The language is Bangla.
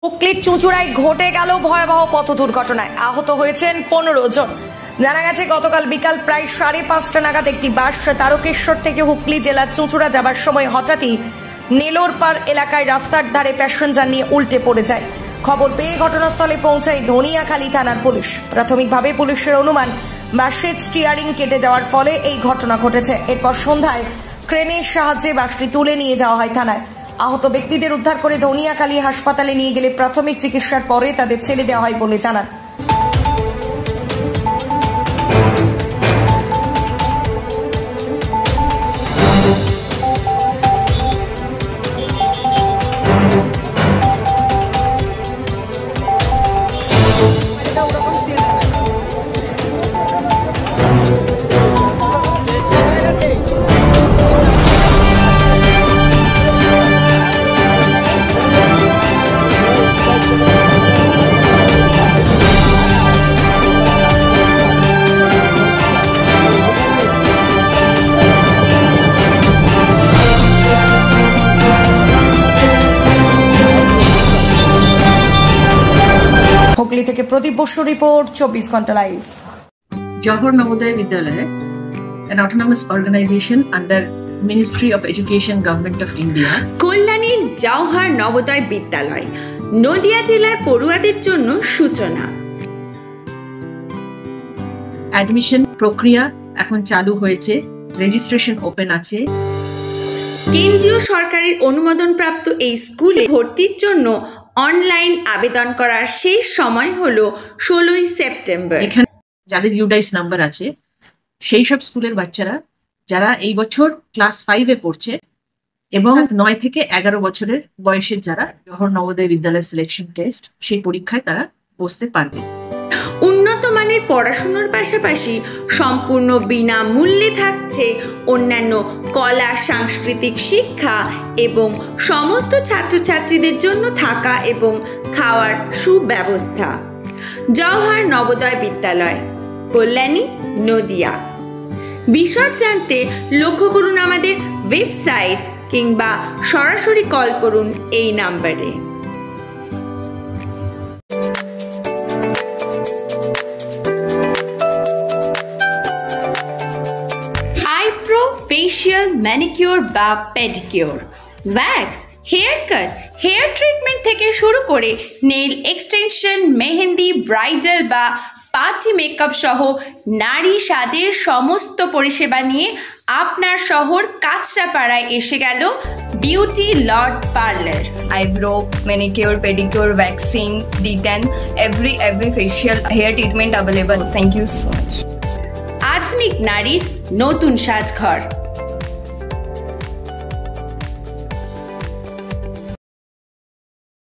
হুগলির চুঁচুড়ায় ঘটে গেল ভয়াবহ পথ দুর্ঘটনায় আহত হয়েছেন 15 জন। জানা গেছে গতকাল বিকাল প্রায় 5:30 নাগাদ একটি বাস তারকেশ্বর থেকে হুগলি জেলার চুঁচুড়া যাবার সময় হঠাৎই নেলোরপাড় এলাকায় রাস্তার ধারে প্যাসেঞ্জার নিয়ে উল্টে পড়ে যায়। খবর পেয়ে ঘটনাস্থলে পৌঁছায় ধনিয়াখালী থানার পুলিশ। প্রাথমিকভাবে পুলিশের অনুমান বাসের স্টিয়ারিং কেটে যাওয়ার ফলে এই ঘটনা ঘটেছে। এরপর সন্ধ্যায় ক্রেনের সাহায্যে বাসটি তুলে নিয়ে যাওয়া হয় থানায়। আহত ব্যক্তিদের উদ্ধার করে ধনিয়াখালী হাসপাতালে নিয়ে গেলে প্রাথমিক চিকিৎসার পরে তাদের ছেড়ে দেওয়া হয় বলে জানান। হুগলি থেকে প্রদীপ বসু রিপোর্ট, 24 ঘন্টা live. Johor Navodaya Vidyalaya, an autonomous organization under Ministry of Education, Government of India. কল্যাণীর জওহর নবোদয় বিদ্যালয় নদিয়া জেলার পড়ুয়াদের জন্য সূচনা। অ্যাডমিশন প্রক্রিয়া এখন চালু হয়েছে, রেজিস্ট্রেশন ওপেন আছে। কেন্দ্রীয় সরকারের অনুমোদনপ্রাপ্ত এই স্কুলে ভর্তির জন্য অনলাইন আবেদন করার শেষ সময় হলো 16 সেপ্টেম্বর। এখানে যাদের ইউডাইস নাম্বার আছে সেই সব স্কুলের বাচ্চারা যারা এই বছর ক্লাস 5-এ পড়ছে এবং 9 থেকে 11 বছরের বয়সের যারা জওহর নবোদয় বিদ্যালয় সিলেকশন টেস্ট সেই পরীক্ষায় তারা বসতে পারবে। উন্নত মানের পড়াশোনার পাশাপাশি সম্পূর্ণ বিনামূল্যে থাকছে অন্যান্য কলা সাংস্কৃতিক শিক্ষা এবং সমস্ত ছাত্রছাত্রীদের জন্য থাকা এবং খাওয়ার সুব্যবস্থা। জওহর নবোদয় বিদ্যালয়, কল্যাণী, নদিয়া। বিশদ জানতে লক্ষ্য করুন আমাদের ওয়েবসাইট কিংবা সরাসরি কল করুন এই নাম্বারে। ফেশিয়াল, ম্যানিকিউর বা pedicure, wax, hair cut, hair treatment থেকে শুরু করে নেইল এক্সটেনশন, মেহেন্দি, ব্রাইডাল বা পার্টি মেকআপ সহ নারী সাজের সমস্ত পরিষেবা নিয়ে আপনার শহর কাঁচরাপাড়ায় এসে গেল beauty lord parlour. Eyebrow, manicure, pedicure, waxing, D10, every facial hair treatment available. Thank you so much. আধুনিক নারীর নতুন সাজঘর।